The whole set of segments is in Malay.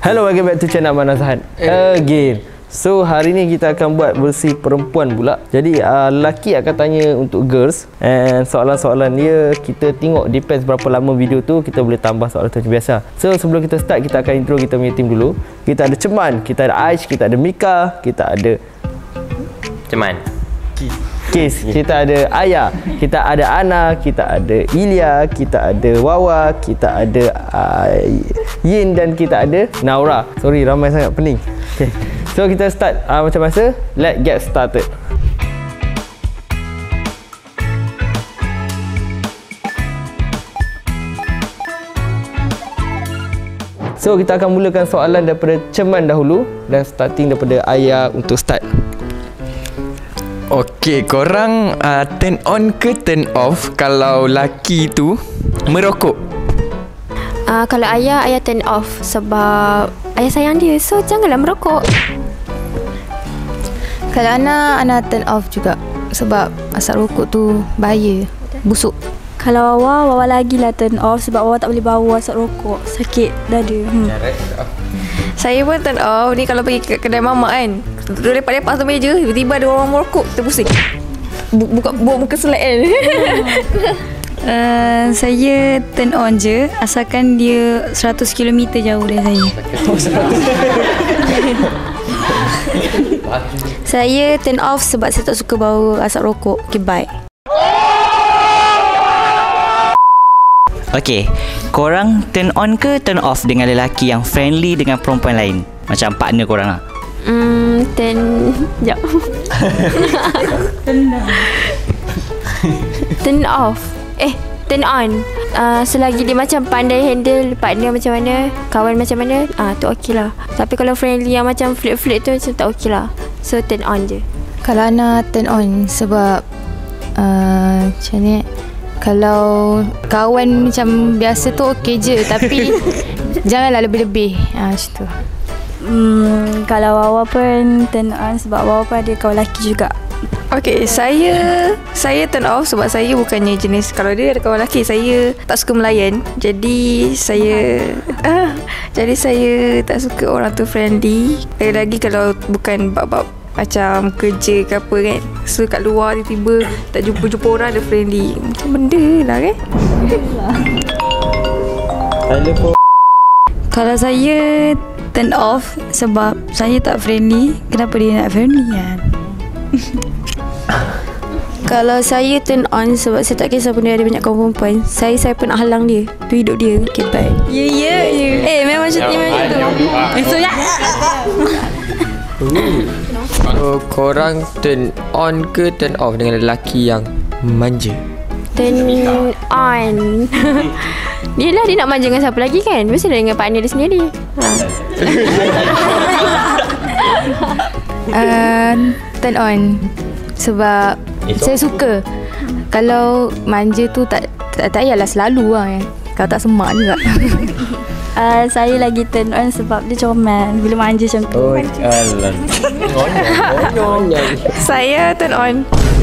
Hello, welcome back to channel Abang Nazhan again. So hari ni kita akan buat versi perempuan pula. Jadi lelaki akan tanya untuk girls, and soalan-soalan dia kita tengok depends berapa lama video tu, kita boleh tambah soalan tu macam biasa. So sebelum kita start, kita akan intro kita punya team dulu. Kita ada Ceman, kita ada Aish, kita ada Mika, kita ada Ceman, Kis, kita ada Ayah, kita ada Ana, kita ada Ilya, kita ada Wawa, kita ada Yin dan kita ada Naura. Sorry, ramai sangat, pening. Okay. So kita start macam biasa. Let's get started. So kita akan mulakan soalan daripada Ceman dahulu, dan starting daripada Ayah untuk start. Okey, korang turn on ke turn off kalau laki tu merokok? Kalau ayah turn off sebab ayah sayang dia. So janganlah merokok. Kalau Ana turn off juga sebab asap rokok tu bahaya, busuk. Kalau Wawa lagi lah turn off sebab Wawa tak boleh bawa asap rokok, sakit dada. Saya pun turn off ni kalau pergi ke kedai mamak kan. Duduk lepak-lepak atas meja, tiba-tiba ada orang merokok, kita pusing. Buka muka selek kan. Saya turn on je asalkan dia 100 km jauh dari saya. Saya turn off sebab saya tak suka bau asap rokok. Okay, bye. okey, korang turn on ke turn off dengan lelaki yang friendly dengan perempuan lain, macam partner korang lah? Turn off. Turn on. Selagi dia macam pandai handle partner macam mana, kawan macam mana, tu okey lah. Tapi kalau friendly yang macam flirt-flirt tu macam tak okey lah. So turn on je. Kalau Ana turn on sebab macam ni, kalau kawan macam biasa tu okey je, tapi janganlah lebih-lebih. Macam tu. Kalau Wawa pun turn on sebab Wawa pun ada kawan lelaki juga. Okay, saya turn off sebab saya bukannya jenis, kalau dia ada kawan lelaki, saya tak suka melayan. Jadi saya tak suka orang tu friendly. Lagi-lagi kalau bukan bab-bab macam kerja ke apa kan. So kat luar tiba-tiba tak jumpa orang ada friendly, macam benda lah kan. Kalau saya turn off sebab saya tak friendly, kenapa dia nak friendly kan? Kalau saya turn on sebab saya tak kisah pun dia ada banyak kawan perempuan, saya pun nak halang dia. Tu hidup dia. Okay, bye. Ya. Memang macam tu. So ya. Korang turn on ke turn off dengan lelaki yang manja? Turn on. Dia lah, dia nak manja dengan siapa lagi kan? Mesti dia dengan partner dia sendiri. Turn on sebab saya suka. Kalau manja tu tak payahlah selalu lah kan. Kalau tak semak juga. Saya lagi turn on sebab dia comel bila manja macam tu. Saya turn on.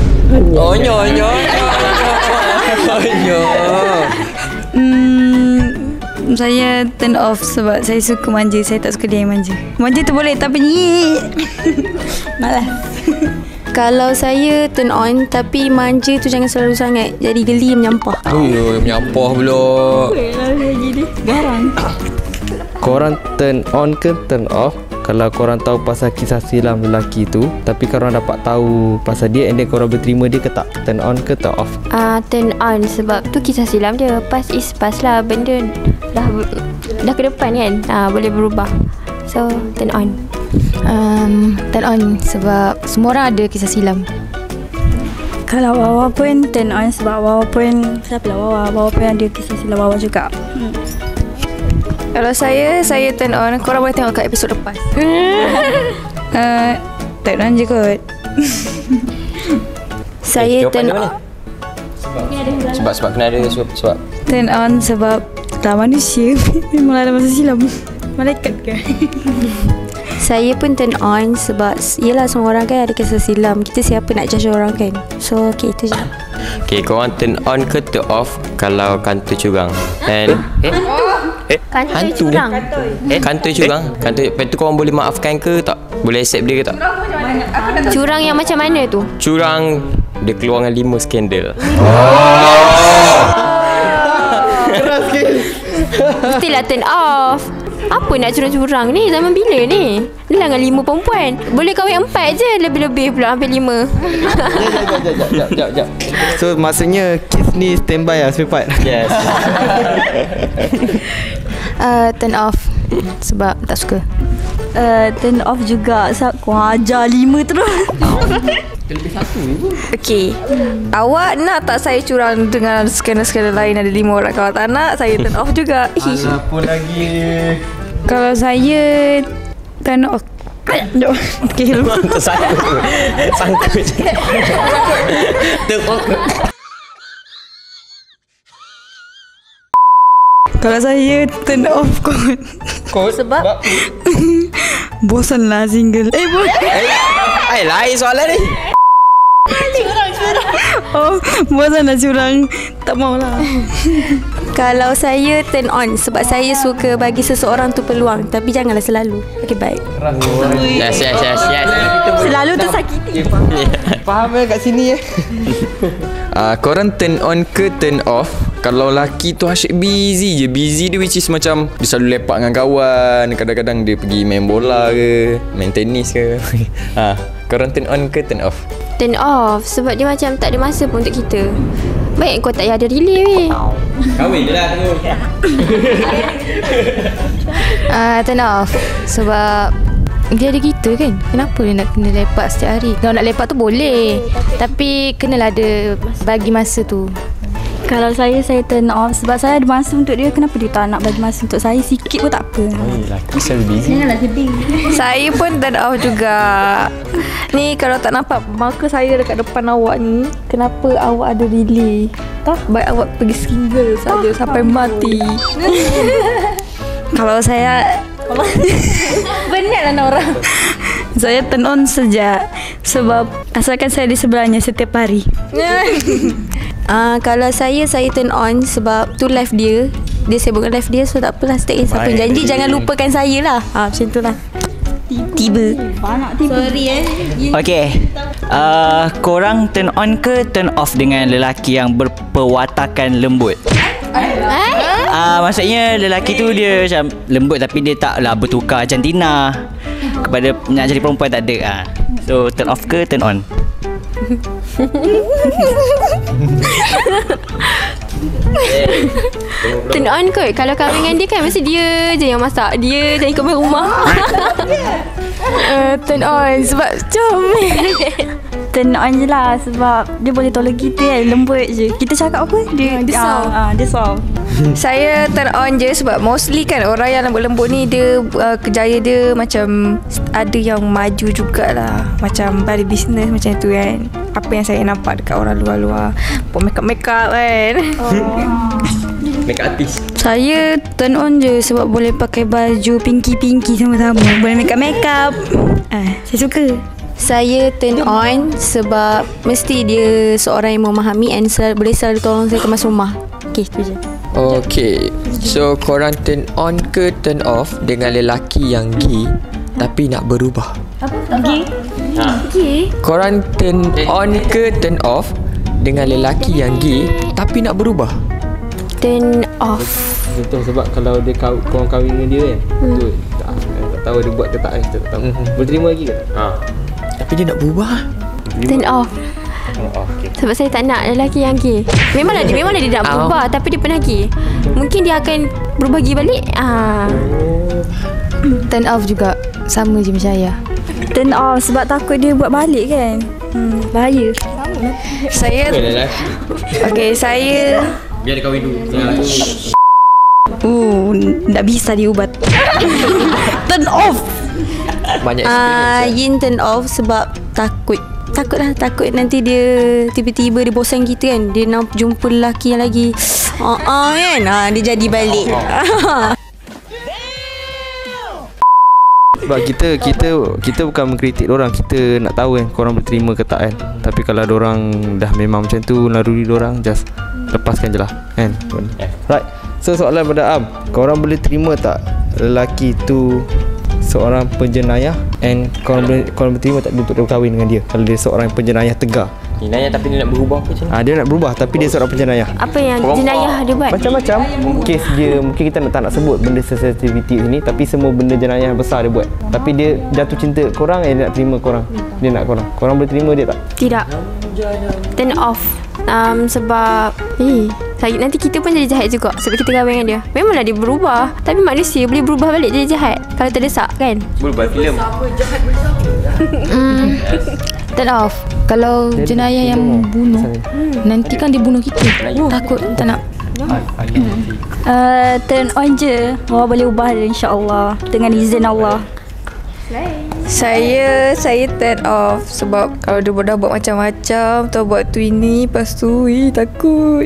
Saya turn off sebab saya suka manja. Saya tak suka dia yang manja. Manja tu boleh tapi malas. Kalau saya turn on tapi manja tu jangan selalu sangat, jadi geli menyampah. Menyampah pula. Garang. Korang turn on ke turn off kalau korang tahu pasal kisah silam lelaki tu, tapi korang dapat tahu pasal dia, and then korang berterima dia ke tak? Turn on ke turn off? Turn on sebab tu kisah silam dia. Past is past lah. Benda dah ke depan kan, boleh berubah. So turn on. Turn on sebab semua orang ada kisah silam. Kalau Wawa pun turn on sebab Wawa pun, siapalah Wawa pun ada kisah silam Wawa juga. Kalau saya turn on, korang boleh tengok kat episod lepas. Turn on je kot. Saya turn on Sebab kena ada sebab turn on sebab tak manusia. Memanglah ada masa silam. Malaikat ke? Saya pun turn on sebab yelah semua orang kan ada kisah silam. Kita siapa nak judge orang kan. So okay, itu je. Okay, korang turn on ke turn off kalau kantor curang? And Kantoi curang. Kantoi curang. Kantoi, lepas tu korang boleh maafkan ke tak? Boleh accept dia ke tak? Curang yang macam mana tu? Curang dia keluar dengan 5 skandal. Mestilah turn off. Apa nak curang-curang ni? Zaman bila ni? Ni lah dengan 5 perempuan. Boleh kahwin 4 je. Lebih-lebih pula hampir 5. Jap. So maksudnya Kiss ni standby lah spare part. Yes. Turn off. Sebab tak suka. Turn off juga. Kau ajar 5 terus. Okay, awak nak tak saya curang dengan skandal-skandal lain? Ada 5 orang. Kalau tak nak, saya turn off juga. Alah pun lagi. Kalau saya turn off. Okay, Sangkut. kalau saya turn off kot. Sebab Bosan lah single. Lain soalan ni. Oh, bosan lah curang. Tak maulah. kalau saya turn on sebab saya suka bagi seseorang tu peluang, tapi janganlah selalu. Okay, baik. Yes. Selalu tersakiti. Faham kat sini Korang turn on ke turn off kalau lelaki tu asyik busy je. Busy dia which is macam dia selalu lepak dengan kawan. Kadang-kadang dia pergi main bola ke, main tenis ke. Korang turn on ke turn off? Turn off. Sebab dia macam tak ada masa pun untuk kita. Baik kau tak payah ada relay weh. Kahwin je lah tu. Turn off. Sebab dia ada kita kan. Kenapa dia nak kena lepak setiap hari? Kalau nak lepak tu boleh, tapi kenalah ada bagi masa tu. Kalau saya turn off sebab saya ada masa untuk dia. Kenapa dia tak nak bagi masa untuk saya? Sikit pun tak apa. Lelaki selalu busy. Janganlah sedih. Saya pun turn off juga. Ni kalau tak nampak marker saya dekat depan awak ni, kenapa awak ada relay? Baik awak pergi single saja sampai mati. Kalau saya benarlah orang. Saya turn on sejak sebab asalkan saya di sebelahnya setiap hari. Kalau saya turn on sebab tu live dia sibuk live dia, so tak apalah, stay. Siapa yang janji jangan lupakan saya lah. Macam tu lah. Tiba. Sorry Okay, korang turn on ke turn off dengan lelaki yang berperwatakan lembut? Maksudnya lelaki tu dia macam lembut tapi dia taklah bertukar jantina. Kepada nak jadi perempuan tak ada. So turn off ke turn on? Turn on kot. Kalau kahwin dengan dia kan mesti dia je yang masak. Dia je ikut main rumah. turn on sebab comel. Turn on je lah sebab dia boleh tolong kita kan. Lembut je. Kita cakap apa dia dia solve. Saya turn on je sebab mostly kan orang yang lembut-lembut ni dia kerjaya dia macam ada yang maju jugalah. Macam balik bisnes macam tu kan. Apa yang saya nampak dekat orang luar-luar, buat make-up kan. Make artist. Saya turn on je sebab boleh pakai baju pinky-pinky sama-sama. Boleh make-up. Saya suka. Saya turn on sebab mesti dia seorang yang memahami and boleh selalu tolong saya kemas rumah. Okay, tu je. Okay, so korang turn on ke turn off dengan lelaki yang gay tapi nak berubah? Okay. Korang turn on ke turn off dengan lelaki yang gay tapi nak berubah? Turn off. Betul, sebab kalau dia korang kahwin dengan dia kan, tu tak tahu dia buat ke tak kan, kita tak tahu. Boleh terima lagi ke? Tapi dia nak berubah. Turn off. Okay. Sebab saya tak nak lelaki yang gay. Memanglah dia nak berubah, tapi dia pernah gay. Mungkin dia akan berbagi balik. Turn off juga. Sama je macam saya. Turn off sebab takut dia buat balik kan. Bahaya. Saya okay, saya Biar dia kahwin dulu. Tak bisa diubat. Turn off. Banyak experience. Yin turn off sebab takut nanti dia tiba-tiba dia bosan kita kan. Dia nak jumpa lelaki yang lagi kan. Dia jadi balik. Sebab kita bukan mengkritik orang, kita nak tahu kan korang berterima ke tak kan. Tapi kalau orang dah memang macam tu, naluri orang, just lepaskan je lah kan. Right. So soalan pada Am, korang boleh terima tak lelaki tu seorang penjenayah, and korang boleh terima tak dia untuk berkahwin dengan dia kalau dia seorang penjenayah tegar? Jenayah tapi dia nak berubah ke macam ni? Dia nak berubah tapi dia seorang penjenayah. Apa yang jenayah dia buat? Macam-macam kes dia, mungkin kita tak nak sebut benda sensitivity ni, tapi semua benda jenayah besar dia buat. Tapi dia jatuh cinta korang, dia nak terima korang. Dia nak korang. Korang boleh terima dia tak? Tidak. Turn off. Sebab nanti kita pun jadi jahat juga sebab kita kahwin dengan dia. Memanglah dia berubah, tapi manusia boleh berubah balik jadi jahat kalau terdesak kan. Boleh buat filem. Turn off. Kalau jenayah yang bunuh, nanti kan dia bunuh kita. Takut, tak nak. Turn on je. Awak boleh ubah dia insya-Allah dengan izin Allah. Saya turn off sebab kalau dia dah buat macam-macam, atau buat tu ini, lepas tu takut.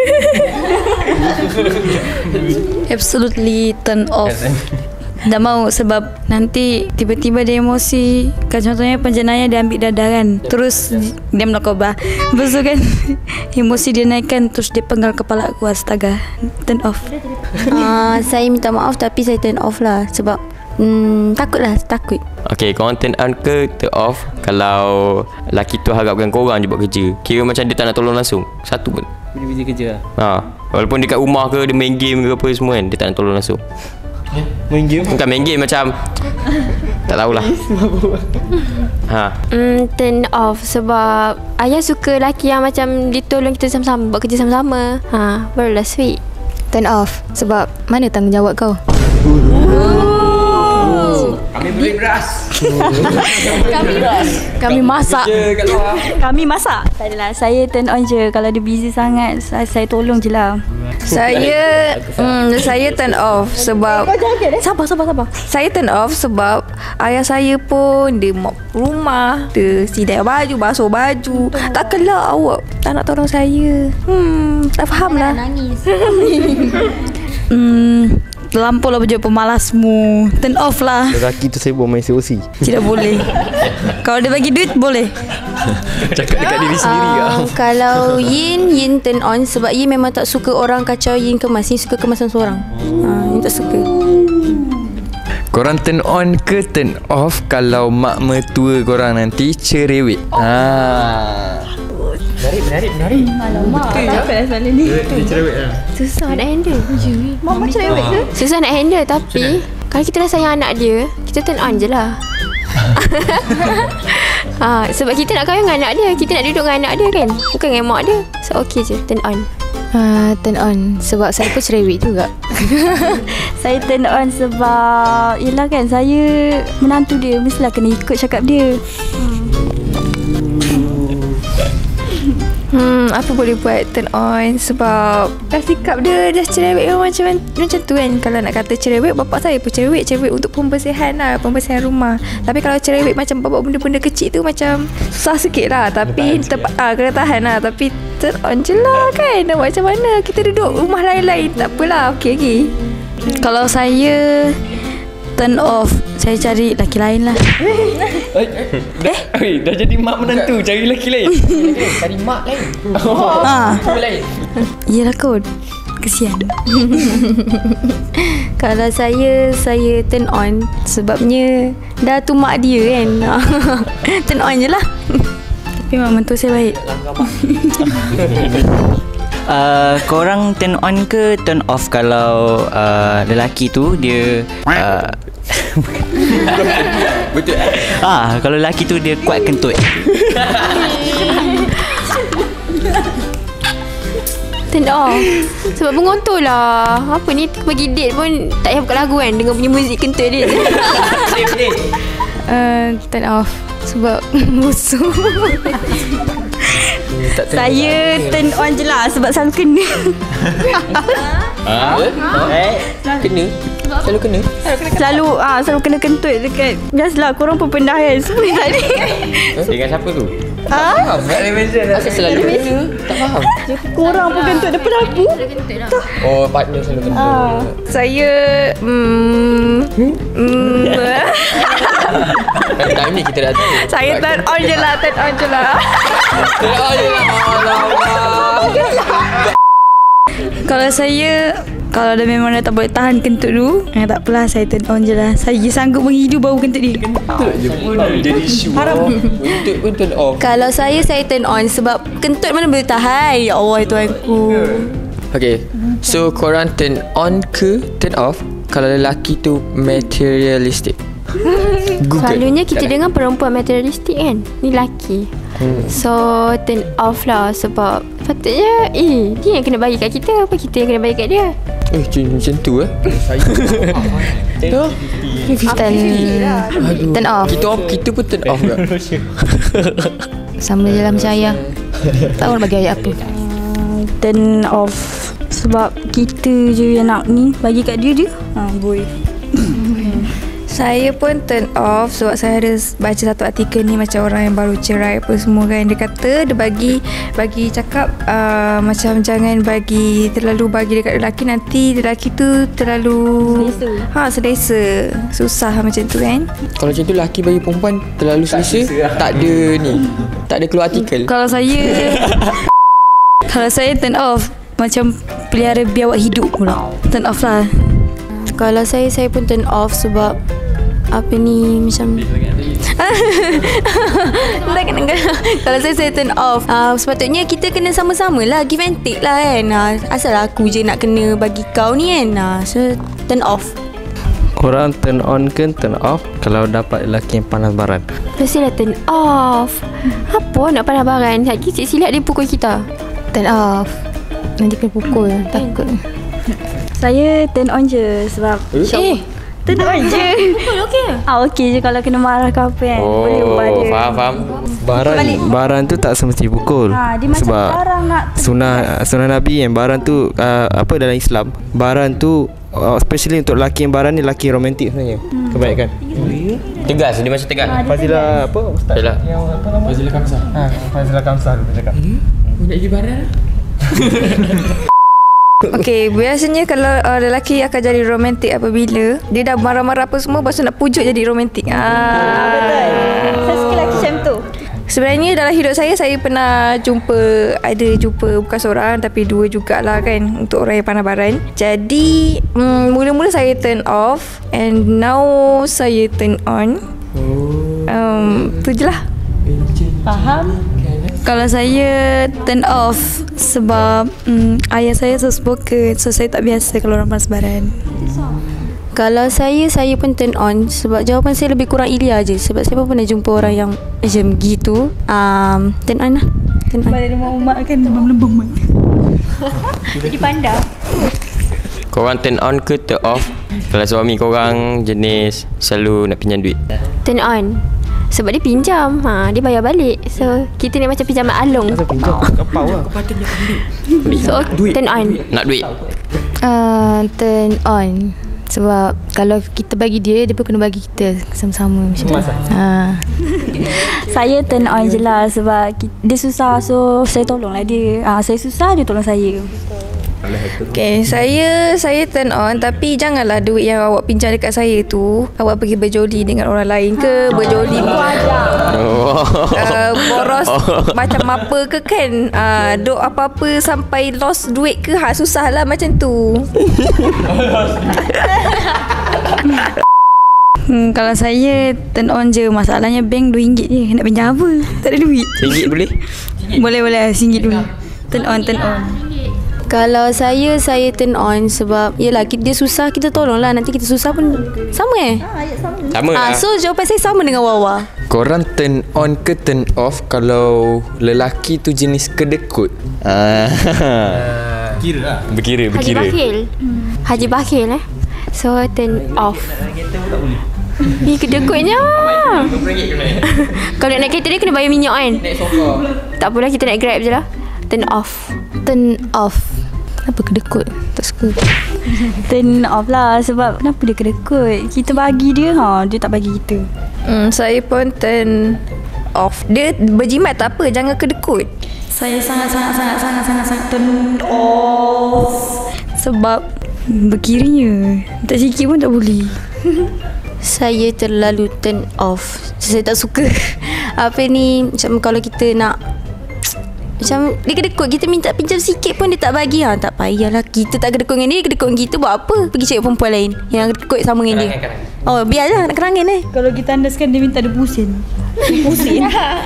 Absolutely turn off. Tak mau sebab nanti tiba-tiba dia emosi. Kan contohnya penjenayah dia ambil dadah kan, terus dia melakobah. Lepas tu kan emosi dia naikkan, terus dia penggal kepala aku. Astaga. Turn off. Saya minta maaf tapi saya turn off lah sebab takut. Okay, korang turn on ke turn off kalau lelaki tu harapkan korang je buat kerja? Kira macam dia tak nak tolong langsung. Satu pun Busy kerja lah. walaupun dia kat rumah ke, dia main game ke apa semua kan, dia tak nak tolong langsung. Main game? Bukan main game, macam tak tahulah. Turn off sebab ayah suka lelaki yang macam dia tolong kita sama-sama, buat kerja sama-sama. Barulah sweet. Turn off sebab mana tanggungjawab kau? Kami beli beras. Kami masak. Kami masak. Tak adalah, saya turn on je. Kalau dia busy sangat, saya tolong je lah. Saya turn off sebab Sabar. saya turn off sebab ayah saya pun dia mop rumah, dia sidai baju, basuh baju. Takkanlah awak tak nak tolong saya. Tak faham lah. Terlampau lah berjumpa pemalasmu. Turn off lah. Lelaki tu saya buat main COC. Tidak boleh. Kalau dia bagi duit boleh. Cakap dekat diri sendiri Kalau Yin turn on sebab Yin memang tak suka orang kacau Yin kemas. Yin suka kemasan seorang. Yin tak suka. Korang turn on ke turn off kalau mak mertua korang nanti cerewet? Menarik. Takutlah soalan ni. Dia cerewet lah. Susah nak handle. Mama cerewet ke? Susah nak handle tapi kalau kita dah sayang anak dia, kita turn on je lah. Sebab kita nak kahwin dengan anak dia, kita nak duduk dengan anak dia kan, bukan dengan mak dia. So okay je, turn on. Turn on sebab saya pun cerewet juga. Saya turn on sebab yelah kan, saya menantu dia, mestilah kena ikut cakap dia. Apa boleh buat turn on sebab sikap dia dah cerewet macam tu kan. Kalau nak kata cerewet, bapak saya pun cerewet untuk pembersihan lah, pembersihan rumah. Tapi kalau cerewet macam bawa benda-benda kecil tu macam susah sikit lah. Tapi kena tahan lah. Tapi turn on je lah kan. Nak buat macam mana, kita duduk rumah lain-lain, tak apalah, okey. Kalau saya turn off, saya cari lelaki lain lah. Dah jadi mak menantu, cari lelaki lain. Cari mak lain. Lain. Yelah kot, kesian. Kalau saya turn on sebabnya dah tu mak dia kan. Turn on je lah. Tapi mak mentua saya baik. Korang turn on ke turn off kalau lelaki tu dia Betul. kalau lelaki tu dia kuat kentut. Turn off sebab pengontor lah. Apa ni, bagi date pun tak payah buka lagu kan, dengan punya muzik kentut dia. Turn off sebab musuh. Saya turn on je lah sebab selalu kena. Kena. Selalu kena. Selalu kena kentut dekat. Biasalah, korang pun pernah kan semua tadi. Dengan siapa tu? Tak faham. Tak boleh mention. Asal selalu kena? Tak faham. Korang pun kentut depan aku. Oh, partner selalu kena. Saya Time ni kita dah tahu. saya turn on je lah. Kalau saya, kalau dah memang dah tak boleh tahan kentut tu, tak apalah, saya turn on je lah. Saya sanggup menghidu bau kentut dia. Jadi isu. Untuk pun turn off. Kalau saya turn on sebab kentut mana boleh tahan. Ya Allah, Tuhanku. Okay, so korang turn on ke turn off kalau lelaki tu materialistic? Google. Selalunya kita dengar perempuan materialistik kan. Ni lelaki. So turn off lah. Sebab patutnya dia yang kena bagi kat kita, apa kita yang kena bagi kat dia. Macam tu Turn off. Kita pun turn off ke? Sama je lah macam ayah. Tak tahu nak bagi ayah apa. Turn off. Sebab kita je yang nak ni, bagi kat dia je. Boy. Saya pun turn off sebab saya ada baca satu artikel ni macam orang yang baru cerai apa semua kan. Dia kata dia bagi cakap macam jangan terlalu bagi dekat lelaki, nanti lelaki tu terlalu selesa. Susah macam tu kan. Kalau macam tu lelaki bagi perempuan terlalu selesa, tak ada keluar artikel. Kalau saya turn off, macam pelihara biawak hidup pula. Turn off lah. Kalau saya pun turn off sebab apa ni macam kalau saya turn off, sepatutnya kita kena sama-sama lah, give and take lah kan. Asal aku je nak kena bagi kau ni kan. So turn off. Korang turn on ke turn off kalau dapat lelaki yang panas baran? Mestilah turn off. Apa nak panas baran? Lagi silap dia pukul kita. Turn off. Nanti kena pukul. Takut. Saya turn on je sebab turn on je. Okey je kalau kena marah ke apa kan. Boleh ubah dia. Faham. Baran tu tak semesti pukul. Dia macam sebab barang nak sunah Nabi yang baran tu apa dalam Islam, baran tu especially untuk lelaki yang baran ni lelaki romantik sebenarnya. Kebaikan. Tegas, dia macam tegas. Fazilah apa ustaz? Yang apa nama? Fazilah Kamsah. Fazilah Kamsah tu cakap. Nak pergi baran? Okay, biasanya kalau lelaki akan jadi romantik apabila dia dah marah-marah apa semua, lepas tu nak pujuk jadi romantik. betul. Saya suka lelaki macam tu. Sebenarnya dalam hidup saya pernah jumpa bukan seorang tapi dua jugalah kan, untuk orang yang pandai baran. Jadi mula-mula saya turn off and now saya turn on. Tu je lah. Faham? Kalau saya turn off sebab ayah saya spoken, so saya tak biasa kalau orang panas baran. Kalau saya pun turn on sebab jawapan saya lebih kurang Ilya je. Sebab saya pun pernah jumpa orang yang macam gitu. Turn on lah. Turn on. Balik rumah mak kan lembam-lembam. Jadi pandai. Korang turn on ke turn off kalau suami korang jenis selalu nak pinjam duit? Turn on. Sebab dia pinjam, dia bayar balik. So kita ni macam pinjaman alung. Masa pinjam kepau lah. So turn on. Nak duit? Turn on. Sebab kalau kita bagi dia pun kena bagi kita sama-sama macam tu. Saya turn on je lah sebab dia susah, so saya tolonglah dia. Saya susah, dia tolong saya. Okay, saya turn on, tapi janganlah duit yang awak pinjam dekat saya tu awak pergi berjoli dengan orang lain ke, berjoli boros macam apa ke kan. Duk apa-apa sampai lost duit ke, susah lah macam tu. Kalau saya turn on je, masalahnya bank RM2 je. Nak pinjam apa? Tak ada duit. RM1 boleh? Boleh RM1 dulu. Turn on. Kalau saya turn on sebab yelah dia susah, kita tolong lah. Nanti kita susah pun sama Sama lah. So jawapan saya sama dengan Wawa. Korang turn on ke turn off kalau lelaki tu jenis kedekut? Kira lah. Berkira. Haji Bakhil So turn off. Ni kedekutnya. Kalau nak naik kereta dia kena bayar minyak kan. Tak apalah, kita naik Grab je lah. Turn off. Kenapa kedekut? Tak suka. Turn off lah sebab kenapa dia kedekut? Kita bagi dia, dia tak bagi kita. Saya pun turn off. Dia berjimat tak apa, jangan kedekut. Saya sangat turn off sebab berkiranya tak sikit pun tak boleh. Saya terlalu turn off. Saya tak suka apa ni, macam kalau kita nak Macam dia kedekut, kita minta pinjam sikit pun dia tak bagi. Tak payahlah, kita tak kedekut dengan dia kedekut dengan kita buat apa? Pergi cari perempuan lain yang kedekut sama dengan dia. Oh, biarlah nak kerangan Kalau kita tandaskan dia minta dia pusing. Pusing.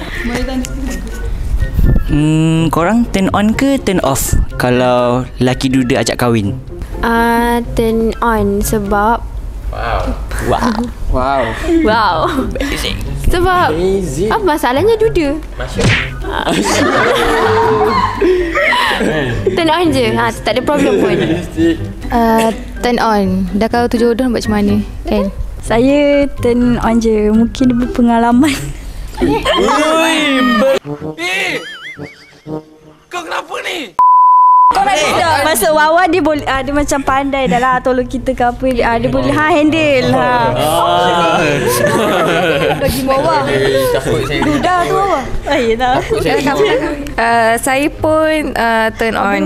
Korang turn on ke turn off kalau laki duda ajak kahwin? Turn on sebab Wow. Sebab apa masalahnya duda? Turn on je. Tak ada problem pun. Turn on. Dah kalau tu jodoh buat macam mana kan? Saya turn on je. Mungkin dia berpengalaman. Kau kenapa ni? Kau nak tidak? Masa Wawa dia boleh dia macam pandai dah lah tolong kita ke apa. Dia boleh handle bagi Wawa. Duda tu Wawa. Ya tak. Saya pun turn on.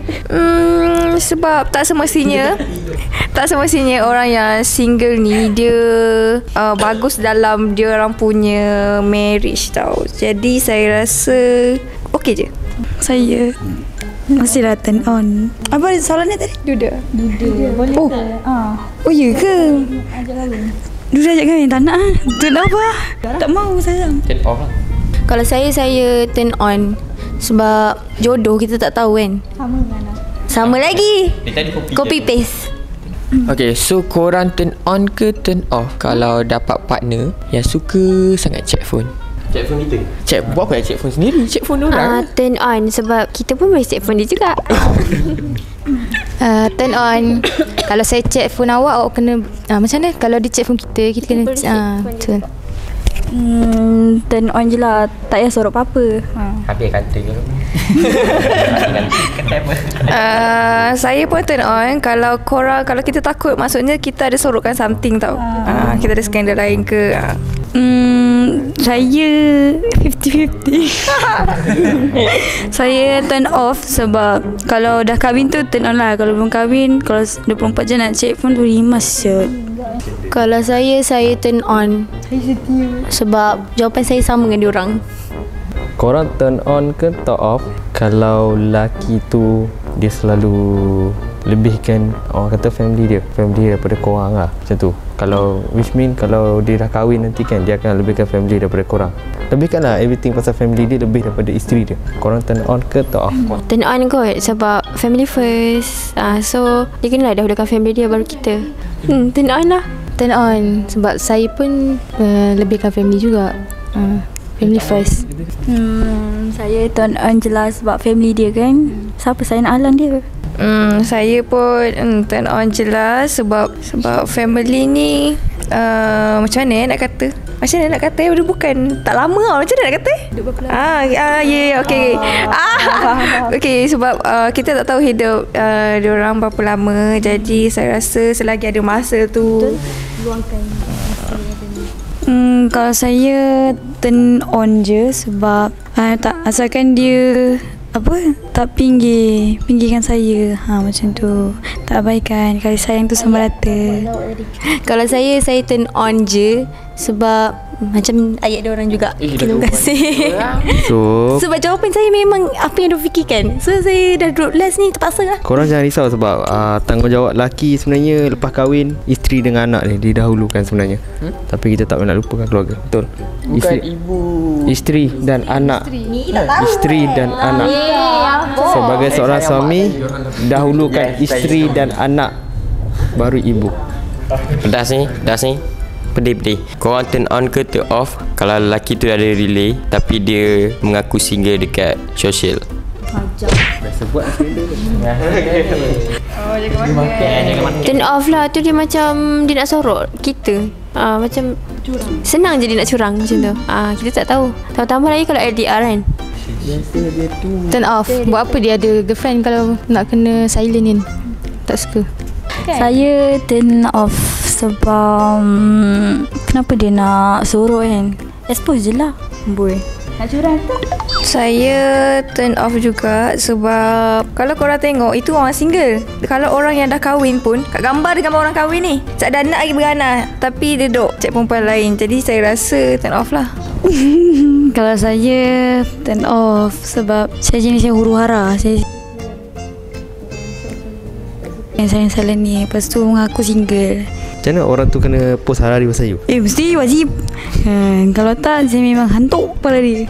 Sebab tak semestinya orang yang single ni dia bagus dalam dia orang punya marriage tau. Jadi saya rasa okey je. Saya mestilah turn on. Apa soalannya tadi? Duda. Boleh ke? Oh ya ke? Duda ajak kahwin tak nak. Turn off lah. Tak mahu sayang. Turn off lah. Kalau saya turn on sebab jodoh kita tak tahu kan. Sama lagi. Copy paste. Okay, so korang turn on ke turn off kalau dapat partner yang suka sangat check phone? Check phone kita? Buat apa check phone sendiri? Check phone orang. Turn on sebab kita pun boleh check phone dia juga. Turn on. Kalau saya check phone awak kena macam mana? Kalau dia check phone kita kena turn. Turn on je lah. Tak payah sorok apa-apa. Habis kata ke? Saya pun turn on. Kalau kita takut, maksudnya kita ada sorokkan something tau. Kita ada skandal lain ke. Saya 50-50. Saya turn off sebab kalau dah kahwin tu turn on lah. Kalau belum kahwin, kalau 24 jam nak check pun tu rimas je. Kalau saya turn on. Saya setia. Sebab jawapan saya sama dengan diorang. Korang turn on ke turn off kalau laki tu dia selalu lebihkan orang kata family dia daripada korang lah, macam tu. Kalau which mean kalau dia dah kahwin nanti kan dia akan lebihkan family daripada korang. Lebihkan lah everything pasal family dia lebih daripada isteri dia. Korang turn on ke turn off? Turn on kot sebab family first. So dia kena lah dahulukan family dia baru kita. Turn on lah. Turn on sebab saya pun lebihkan family juga. Family first. Saya turn on je lah sebab family dia kan. Siapa saya nak halang dia? Saya pun turn on je lah sebab family ni macam mana nak kata? Macam mana nak kata? Bukan tak lama tau. Macam mana nak kata? Okay. Okay, sebab kita tak tahu hidup diorang berapa lama. Jadi saya rasa selagi ada masa tu luangkan. Kalau saya turn on je sebab tak asalkan dia tak pinggirkan saya macam tu, tak abaikan, kasih sayang tu sama rata. Kalau saya turn on je sebab macam ayat dia orang juga. Terima kasih. Sebab jawapan saya memang apa yang dia fikirkan. So saya dah duduk last ni terpaksa lah. Korang jangan risau sebab tanggungjawab lelaki sebenarnya lepas kahwin, isteri dengan anak ni didahulukan sebenarnya. Tapi kita tak nak lupakan keluarga. Betul. Bukan ibu. Isteri dan anak. Isteri dan anak. Sebagai seorang suami, dahulukan isteri dan anak, baru ibu. Pedas ni. Pedih. Korang turn on ke turn off kalau lelaki tu ada relay tapi dia mengaku single dekat sosial? Biasa buat Turn off lah. Tu dia macam dia nak sorok kita. Macam senang je dia nak curang macam tu. Kita tak tahu. Tambah lagi kalau LDR kan. turn off. Buat apa dia ada girlfriend kalau nak kena silent kan? Tak suka. Saya turn off sebab kenapa dia nak sorok kan? Expose je lah. Boy, nak curang tu. Saya turn off juga sebab kalau korang tengok itu orang single. Kalau orang yang dah kahwin pun, kat gambar dia gambar orang kahwin ni, tak ada anak lagi beranak tapi dia duk cek perempuan lain. Jadi saya rasa turn off lah. Kalau saya turn off sebab saya jenis yang huru-hara. Saya yang silent ni. Lepas tu mengaku single. Macam mana orang tu kena post hari-hari pasal you? Mesti wajib. Kalau tak, saya memang hantuk kepala dia.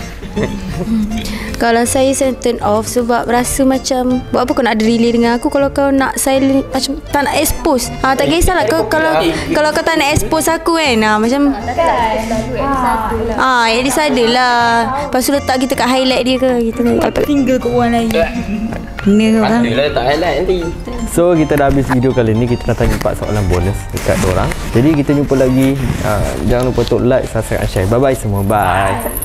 Kalau saya turn off sebab rasa macam buat apa kau nak ada relay dengan aku kalau kau nak silent, macam tak nak expose. Tak kisahlah kau kalau kau tak nak expose aku kan. Macam at least ada lah. Lepas tu letak kita kat highlight dia ke gitu. Single kat orang lain. Benda ke orang. Adalah tak highlight nanti. So kita dah habis video kali ni. Kita dah tanya 4 soalan bonus dekat dorang. Jadi kita jumpa lagi. Jangan lupa untuk like, subscribe dan share. Bye bye semua. Bye.